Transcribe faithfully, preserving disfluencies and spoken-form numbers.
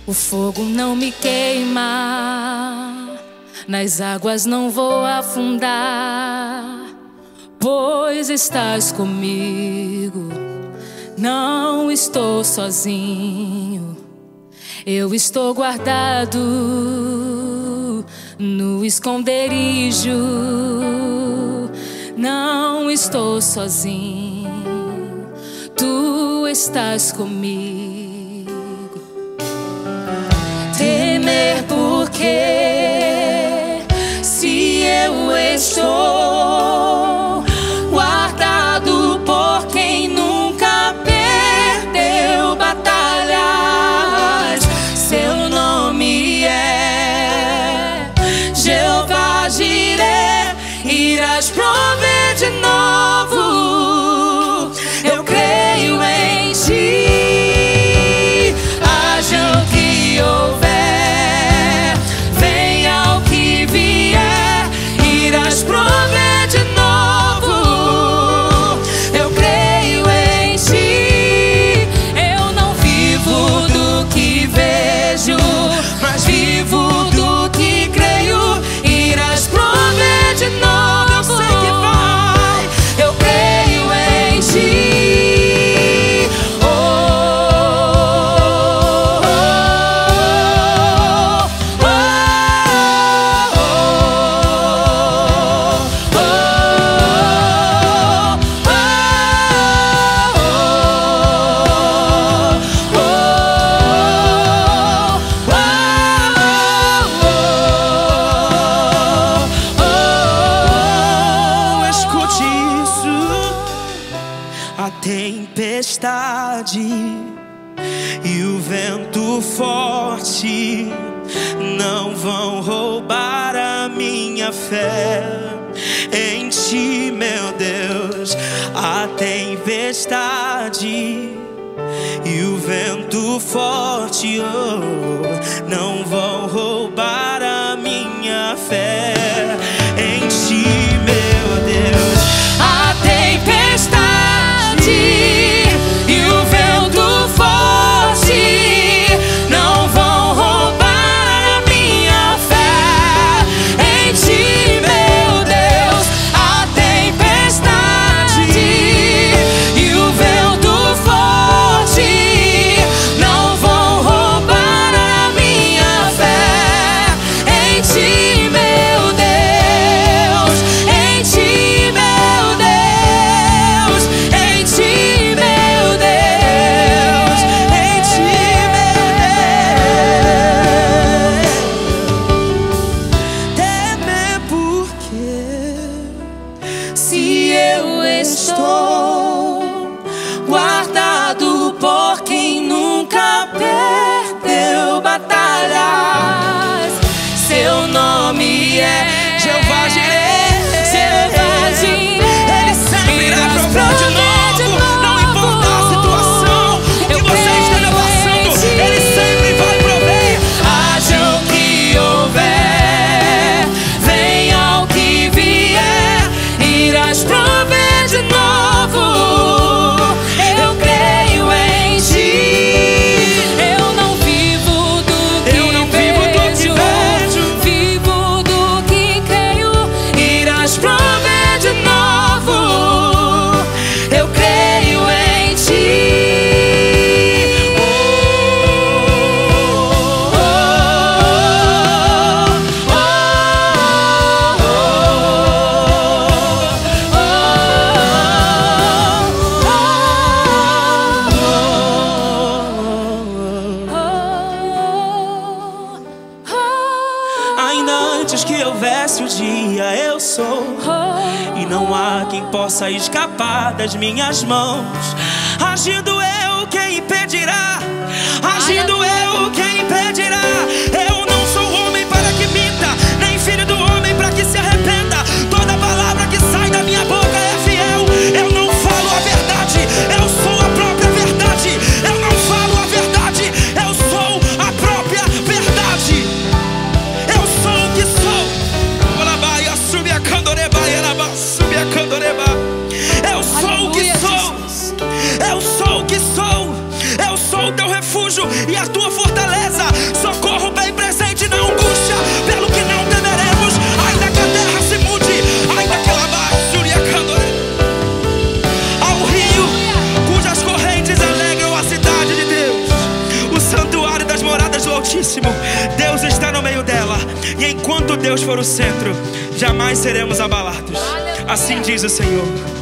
O fogo não me queima, nas águas não vou afundar, pois estás comigo, não estou sozinho. Eu estou guardado no esconderijo, não estou sozinho, tu estás comigo. Temer porque se eu estou guardado por quem nunca perdeu batalhas, seu nome é Jeová Jireh, irás prover de novo. Eu creio em ti, haja o que houver. Tempestade e o vento forte não vão roubar a minha fé em ti, meu Deus. A tempestade e o vento forte oh, não vão roubar a minha fé em ti, meu Deus. A tempestade e o vento forte não vão roubar a minha fé em ti, meu Deus. A tempestade e o vento forte não vão roubar a minha fé em ti, meu Deus. Em ti, meu Deus. Em ti, meu Deus. Em ti, meu Deus. Temer porque Se eu estou guardado por quem nunca perdeu batalhas, seu nome é Jeová Jireh, Jeová Jireh, Ele sempre irá irás prover de prover de novo. Não importa a situação, o que Eu você esteja creio passando, em ti. Ele sempre vai prover. Haja o que houver, venha o que vier, irás prover de novo. Eu creio em ti. Eu não vivo do que Eu não vivo do que vejo, vejo. vivo do que creio, irás prover de novo. Eu creio em ti. Ainda antes que houvesse o dia, eu sou, e não há quem possa escapar das minhas mãos. Agindo eu, quem impedirá? Agindo eu, quem impedirá? Eu não sou homem para que minta, nem filho do homem para que se arrependa. Toda palavra que sai da minha boca é fiel. Eu não falo a verdade, eu sou a própria verdade. Eu não falo a verdade, eu sou a própria verdade. Eu sou o que sou. Eu sou o que sou. Eu sou o que sou. Eu sou o teu refúgio e a tua Altíssimo. Deus está no meio dela. E enquanto Deus for o centro, jamais seremos abalados. Assim diz o Senhor.